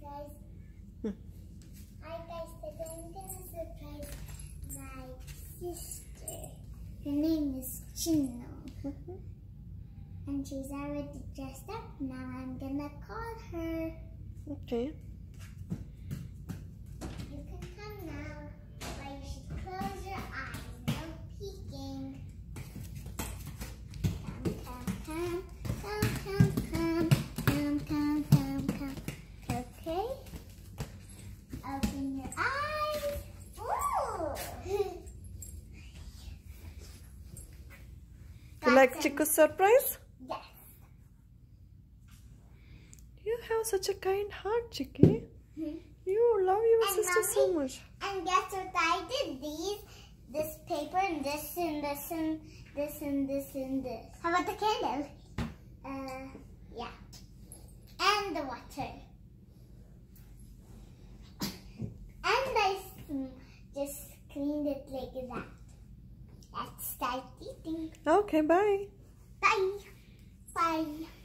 guys. Hi guys, today I'm gonna surprise my sister. Her name is Chino. And she's already dressed up. Now I'm gonna call her. Okay. You can come now, but you should close your eyes. No peeking. Come. Okay. Open your eyes. Ooh. You like Chico's surprise? Yes. You have such a kind heart, Chicky. You love your And sister so Mommy, much. And guess what I did? This paper, and this, and this, and this, and this, and this. How about the candle? Yeah. And the water. And I just cleaned it like that. Let's start eating. Okay, bye. Bye. Bye.